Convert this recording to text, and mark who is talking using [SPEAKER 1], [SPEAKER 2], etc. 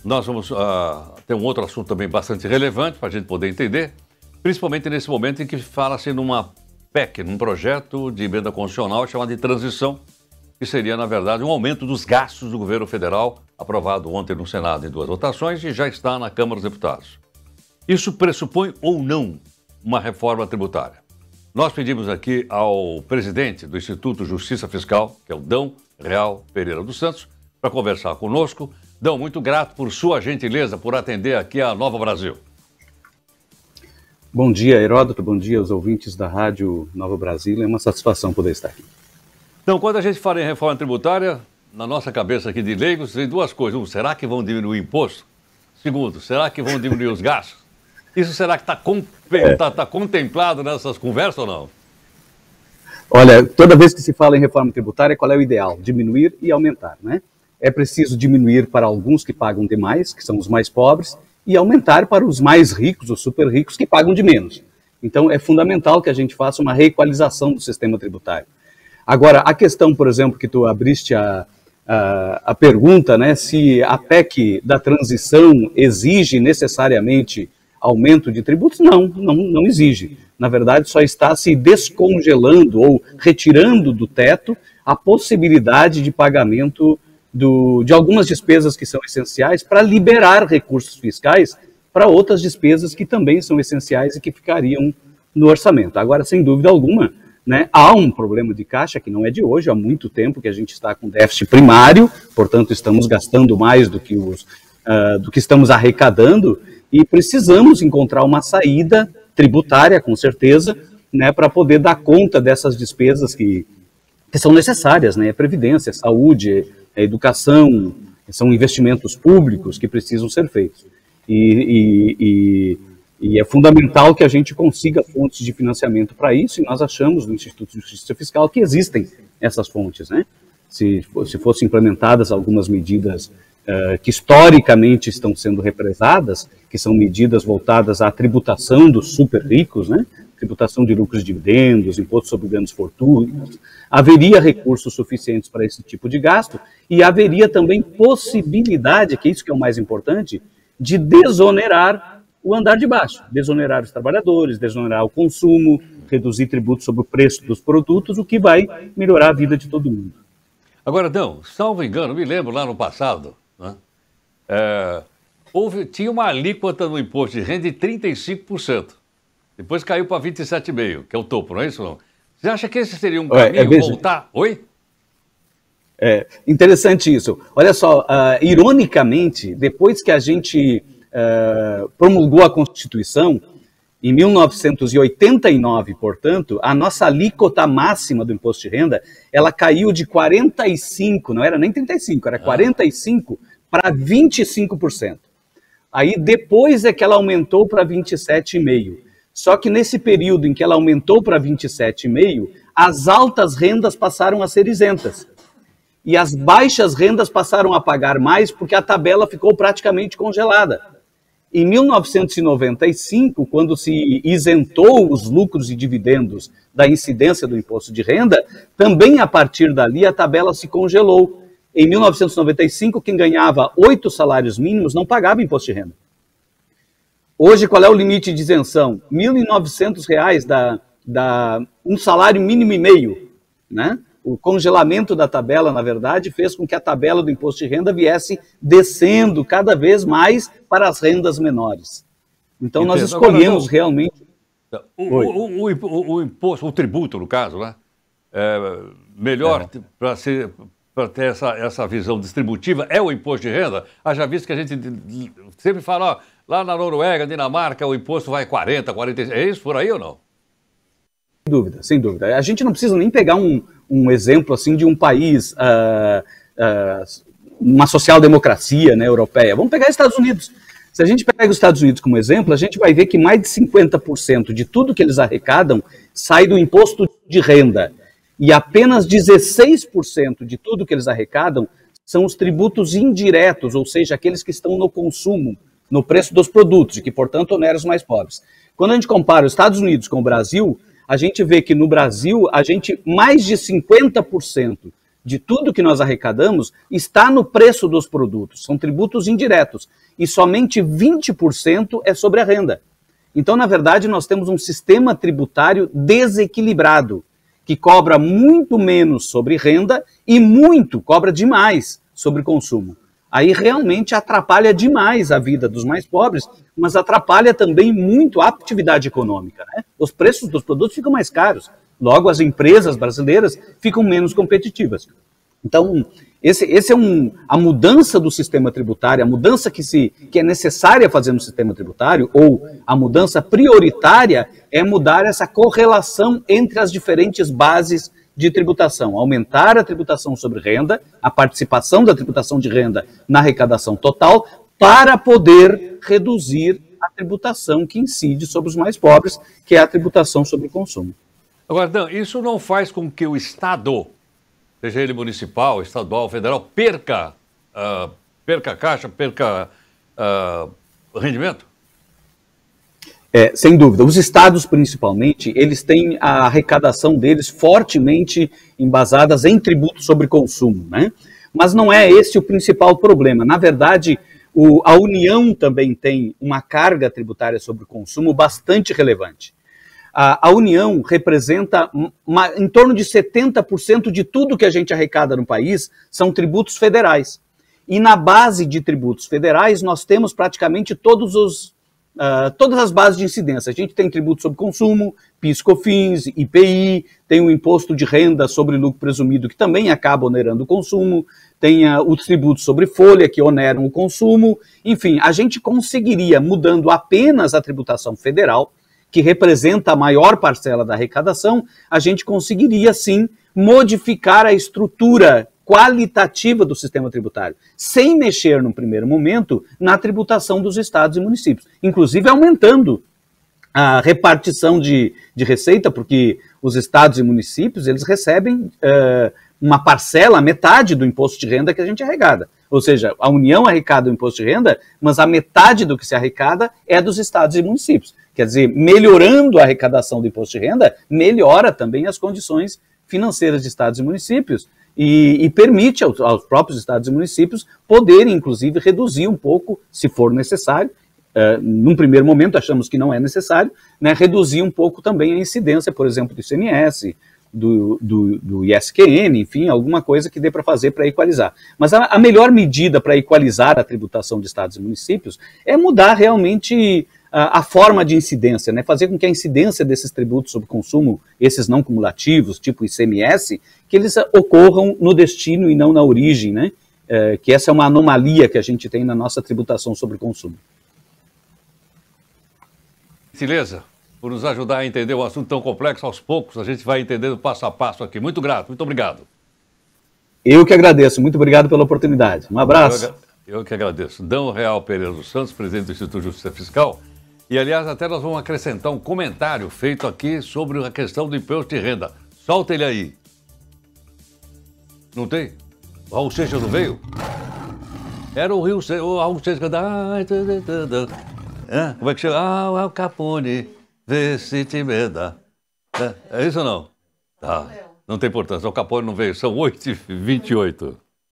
[SPEAKER 1] nós vamos ter um outro assunto também bastante relevante para a gente poder entender, principalmente nesse momento em que fala-se numa PEC, num projeto de emenda constitucional chamado de transição, que seria, na verdade, um aumento dos gastos do governo federal, aprovado ontem no Senado em 2 votações e já está na Câmara dos Deputados. Isso pressupõe ou não uma reforma tributária? Nós pedimos aqui ao presidente do Instituto Justiça Fiscal, que é o Dão Real Pereira dos Santos, para conversar conosco. Dão, muito grato por sua gentileza, por atender aqui a Nova Brasil.
[SPEAKER 2] Bom dia, Heródoto, bom dia aos ouvintes da Rádio Nova Brasil, é uma satisfação poder estar aqui.
[SPEAKER 1] Então, quando a gente fala em reforma tributária, na nossa cabeça aqui de leigos, tem 2 coisas. 1, será que vão diminuir o imposto? 2, será que vão diminuir os gastos? Isso será que está contemplado nessas conversas ou não?
[SPEAKER 2] Olha, toda vez que se fala em reforma tributária, qual é o ideal? Diminuir e aumentar, né? É preciso diminuir para alguns que pagam demais, que são os mais pobres, e aumentar para os mais ricos, os super ricos, que pagam de menos. Então, é fundamental que a gente faça uma reequalização do sistema tributário. Agora, a questão, por exemplo, que tu abriste a pergunta, né, se a PEC da transição exige necessariamente aumento de tributos, não exige. Na verdade, só está se descongelando ou retirando do teto a possibilidade de pagamento de algumas despesas que são essenciais para liberar recursos fiscais para outras despesas que também são essenciais e que ficariam no orçamento. Agora, sem dúvida alguma, né, há um problema de caixa que não é de hoje, há muito tempo que a gente está com déficit primário, portanto estamos gastando mais do que estamos arrecadando e precisamos encontrar uma saída tributária, com certeza, né, para poder dar conta dessas despesas que são necessárias, né, previdência, saúde, educação, são investimentos públicos que precisam ser feitos. E é fundamental que a gente consiga fontes de financiamento para isso, e nós achamos no Instituto de Justiça Fiscal que existem essas fontes, né? Se fossem implementadas algumas medidas que historicamente estão sendo represadas, que são medidas voltadas à tributação dos super ricos, né? Tributação de lucros e dividendos, imposto sobre grandes fortunas, haveria recursos suficientes para esse tipo de gasto e haveria também possibilidade, que é isso que é o mais importante, de desonerar o andar de baixo, desonerar os trabalhadores, desonerar o consumo, reduzir tributos sobre o preço dos produtos, o que vai melhorar a vida de todo mundo.
[SPEAKER 1] Agora, não, salvo engano, me lembro lá no passado, né, tinha uma alíquota no imposto de renda de 35%. Depois caiu para 27,5%, que é o topo, não é isso? Não? Você acha que esse seria um caminho voltar? Oi?
[SPEAKER 2] É interessante isso. Olha só, ironicamente, depois que a gente promulgou a Constituição, em 1989, portanto, a nossa alíquota máxima do imposto de renda, ela caiu de 45%, não era nem 35%, era 45% para 25%. Aí depois é que ela aumentou para 27,5%. Só que nesse período em que ela aumentou para 27,5%, as altas rendas passaram a ser isentas. E as baixas rendas passaram a pagar mais porque a tabela ficou praticamente congelada. Em 1995, quando se isentou os lucros e dividendos da incidência do imposto de renda, também a partir dali a tabela se congelou. Em 1995, quem ganhava 8 salários mínimos não pagava imposto de renda. Hoje, qual é o limite de isenção? R$ 1.900 dá um salário mínimo e meio, né? O congelamento da tabela, na verdade, fez com que a tabela do imposto de renda viesse descendo cada vez mais para as rendas menores. Então, nós escolhemos realmente...
[SPEAKER 1] O imposto, o tributo, no caso, né? Melhor para ter essa visão distributiva é o imposto de renda. Haja visto que a gente sempre fala, ó, lá na Noruega, Dinamarca, o imposto vai 40%, 46%. É isso por aí ou não?
[SPEAKER 2] Sem dúvida, sem dúvida. A gente não precisa nem pegar um exemplo assim de um país, uma social-democracia, né, europeia. Vamos pegar Estados Unidos. Se a gente pega os Estados Unidos como exemplo, a gente vai ver que mais de 50% de tudo que eles arrecadam sai do imposto de renda. E apenas 16% de tudo que eles arrecadam são os tributos indiretos, ou seja, aqueles que estão no consumo, no preço dos produtos, e que, portanto, oneram os mais pobres. Quando a gente compara os Estados Unidos com o Brasil, a gente vê que no Brasil, mais de 50% de tudo que nós arrecadamos está no preço dos produtos, são tributos indiretos, e somente 20% é sobre a renda. Então, na verdade, nós temos um sistema tributário desequilibrado, que cobra muito menos sobre renda e cobra demais sobre consumo. Aí realmente atrapalha demais a vida dos mais pobres, mas atrapalha também muito a atividade econômica, né? Os preços dos produtos ficam mais caros, logo as empresas brasileiras ficam menos competitivas. Então, esse é a mudança do sistema tributário, a mudança que é necessária fazer no sistema tributário, ou a mudança prioritária, é mudar essa correlação entre as diferentes bases de tributação, aumentar a tributação sobre renda, a participação da tributação de renda na arrecadação total, para poder reduzir a tributação que incide sobre os mais pobres, que é a tributação sobre o consumo.
[SPEAKER 1] Agora, Dan, isso não faz com que o Estado, seja ele municipal, estadual, federal, perca caixa, perca rendimento?
[SPEAKER 2] Sem dúvida. Os estados, principalmente, eles têm a arrecadação deles fortemente embasadas em tributos sobre consumo, né? Mas não é esse o principal problema. Na verdade, a União também tem uma carga tributária sobre o consumo bastante relevante. A União representa em torno de 70% de tudo que a gente arrecada no país são tributos federais. E na base de tributos federais, nós temos praticamente todas as bases de incidência. A gente tem tributo sobre consumo, PIS/COFINS, IPI, tem o imposto de renda sobre lucro presumido, que também acaba onerando o consumo, tem os tributos sobre folha, que oneram o consumo. Enfim, a gente conseguiria, mudando apenas a tributação federal, que representa a maior parcela da arrecadação, a gente conseguiria, sim, modificar a estrutura qualitativa do sistema tributário, sem mexer, no primeiro momento, na tributação dos estados e municípios, inclusive aumentando a repartição de receita, porque os estados e municípios, eles recebem uma parcela, metade do imposto de renda que a gente arrecada. Ou seja, a União arrecada o imposto de renda, mas a metade do que se arrecada é dos estados e municípios. Quer dizer, melhorando a arrecadação do imposto de renda, melhora também as condições financeiras de estados e municípios e permite aos próprios estados e municípios poderem, inclusive, reduzir um pouco, se for necessário. Num primeiro momento, achamos que não é necessário, né, reduzir um pouco também a incidência, por exemplo, do ICMS, do ISQN, enfim, alguma coisa que dê para fazer para equalizar. Mas a melhor medida para equalizar a tributação de estados e municípios é mudar realmente a forma de incidência, né? Fazer com que a incidência desses tributos sobre consumo, esses não cumulativos, tipo ICMS, que eles ocorram no destino e não na origem, né? Que essa é uma anomalia que a gente tem na nossa tributação sobre consumo.
[SPEAKER 1] Gentileza, por nos ajudar a entender um assunto tão complexo, aos poucos a gente vai entendendo passo a passo aqui. Muito grato, muito obrigado.
[SPEAKER 2] Eu que agradeço, muito obrigado pela oportunidade. Um abraço.
[SPEAKER 1] Eu que agradeço. Dan Real Pereira dos Santos, presidente do Instituto de Justiça Fiscal. E, aliás, até nós vamos acrescentar um comentário feito aqui sobre a questão do imposto de renda. Solta ele aí. Não tem? O Raul Seixas não veio? Era o Raul Seixas cantando. Como é que chega? Al Capone, vê se te meda. É isso ou não? Tá. Não tem importância. O Capone não veio. São 8h28.